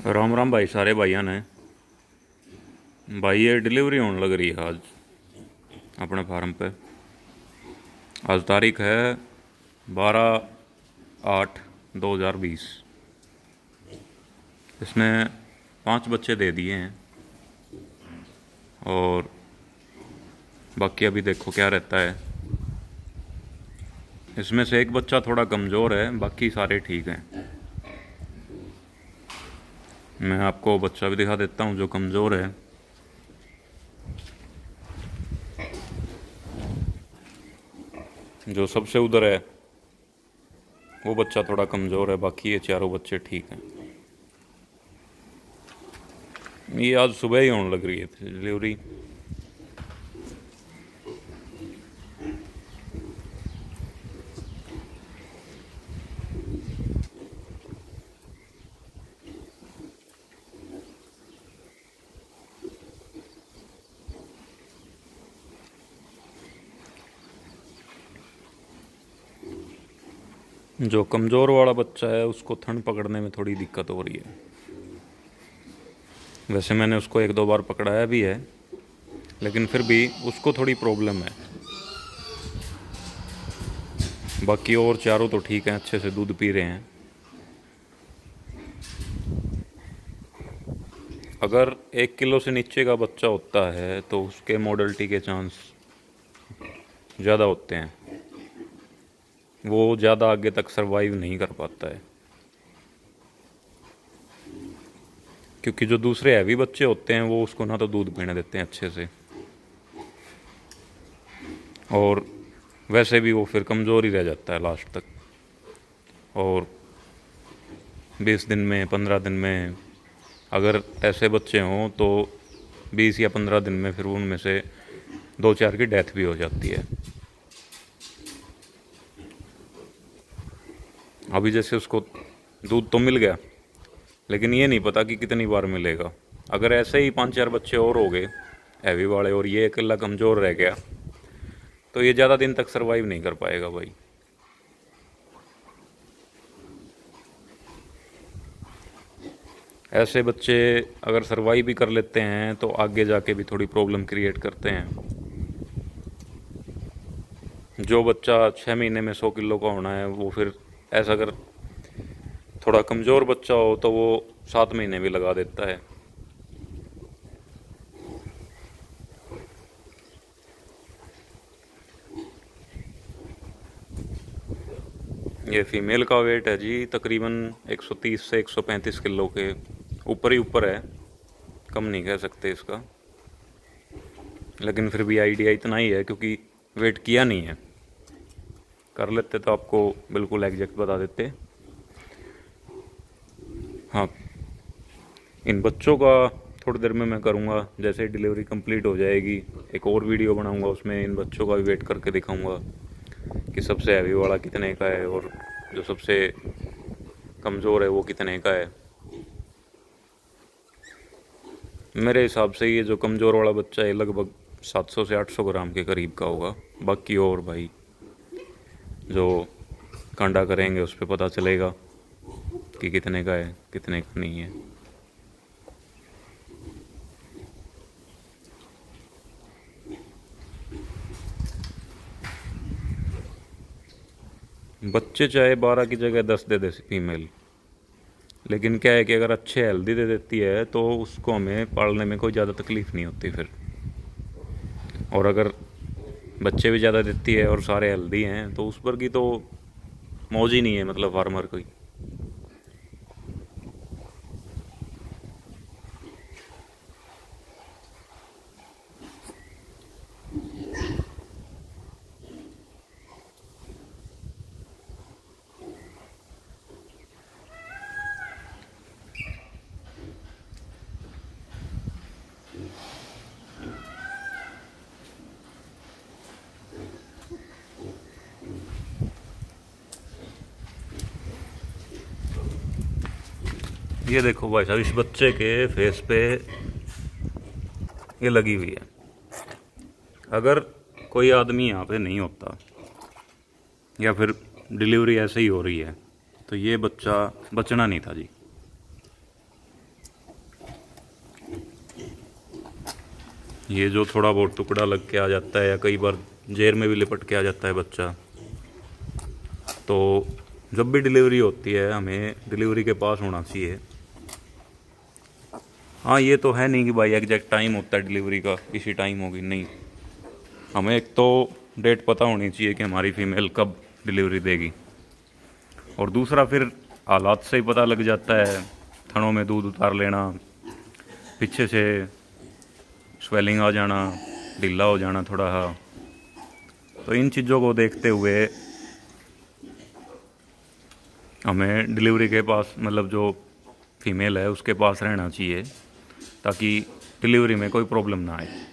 राम राम भाई, सारे भाइयों ने भाई ये डिलीवरी होने लग रही है आज अपने फार्म पे। आज तारीख है 12/8/2020। इसने 5 बच्चे दे दिए हैं और बाकी अभी देखो क्या रहता है। इसमें से एक बच्चा थोड़ा कमज़ोर है, बाकी सारे ठीक हैं। मैं आपको बच्चा भी दिखा देता हूँ जो कमज़ोर है। जो सबसे उधर है वो बच्चा थोड़ा कमज़ोर है, बाकी ये चारों बच्चे ठीक हैं। ये आज सुबह ही होने लग रही है डिलीवरी। जो कमज़ोर वाला बच्चा है उसको ठंड पकड़ने में थोड़ी दिक्कत हो रही है। वैसे मैंने उसको 1-2 बार पकड़ाया भी है, लेकिन फिर भी उसको थोड़ी प्रॉब्लम है। बाकी और चारों तो ठीक हैं, अच्छे से दूध पी रहे हैं। अगर 1 किलो से नीचे का बच्चा होता है तो उसके मोडलिटी के चांस ज़्यादा होते हैं, वो ज़्यादा आगे तक सरवाइव नहीं कर पाता है। क्योंकि जो दूसरे हैवी बच्चे होते हैं वो उसको ना तो दूध पीने देते हैं अच्छे से, और वैसे भी वो फिर कमज़ोर ही रह जाता है लास्ट तक। और 20 दिन में 15 दिन में अगर ऐसे बच्चे हों तो 20 या 15 दिन में फिर उनमें से 2-4 की डेथ भी हो जाती है। अभी जैसे उसको दूध तो मिल गया, लेकिन ये नहीं पता कि कितनी बार मिलेगा। अगर ऐसे ही 5-4 बच्चे और हो गए हैवी वाले और ये अकेला कमज़ोर रह गया तो ये ज़्यादा दिन तक सरवाइव नहीं कर पाएगा भाई। ऐसे बच्चे अगर सरवाइव भी कर लेते हैं तो आगे जाके भी थोड़ी प्रॉब्लम क्रिएट करते हैं। जो बच्चा 6 महीने में 100 किलो का होना है वो फिर ऐसा अगर थोड़ा कमज़ोर बच्चा हो तो वो 7 महीने भी लगा देता है। ये फीमेल का वेट है जी तकरीबन 130 से 135 किलो के ऊपर ही ऊपर है, कम नहीं कह सकते इसका। लेकिन फिर भी आइडिया इतना ही है क्योंकि वेट किया नहीं है। कर लेते तो आपको बिल्कुल एग्जैक्ट बता देते। हाँ, इन बच्चों का थोड़ी देर में मैं करूँगा, जैसे डिलीवरी कंप्लीट हो जाएगी एक और वीडियो बनाऊँगा, उसमें इन बच्चों का भी वेट करके दिखाऊँगा कि सबसे हैवी वाला कितने का है और जो सबसे कमज़ोर है वो कितने का है। मेरे हिसाब से ये जो कमज़ोर वाला बच्चा है लगभग 700 से 800 ग्राम के करीब का होगा। बाकी और भाई जो कांडा करेंगे उस पर पता चलेगा कि कितने का है कितने का नहीं है। बच्चे चाहे 12 की जगह 10 दे दे फीमेल, लेकिन क्या है कि अगर अच्छे हेल्दी दे देती है तो उसको हमें पालने में कोई ज़्यादा तकलीफ़ नहीं होती फिर। और अगर बच्चे भी ज़्यादा देती है और सारे हेल्दी हैं तो उस पर की तो मौज ही नहीं है, मतलब फार्मर की। ये देखो भाई साहब, इस बच्चे के फेस पे ये लगी हुई है। अगर कोई आदमी यहाँ पे नहीं होता या फिर डिलीवरी ऐसे ही हो रही है तो ये बच्चा बचना नहीं था जी। ये जो थोड़ा बहुत टुकड़ा लग के आ जाता है या कई बार जेर में भी लिपट के आ जाता है बच्चा, तो जब भी डिलीवरी होती है हमें डिलीवरी के पास होना चाहिए। हाँ, ये तो है नहीं कि भाई एग्जैक्ट टाइम होता है डिलीवरी का, इसी टाइम होगी, नहीं। हमें एक तो डेट पता होनी चाहिए कि हमारी फीमेल कब डिलीवरी देगी, और दूसरा फिर हालात से ही पता लग जाता है। थनों में दूध उतार लेना, पीछे से स्वेलिंग आ जाना, ढीला हो जाना थोड़ा सा, तो इन चीज़ों को देखते हुए हमें डिलीवरी के पास, मतलब जो फीमेल है उसके पास रहना चाहिए, ताकि डिलीवरी में कोई प्रॉब्लम ना आए।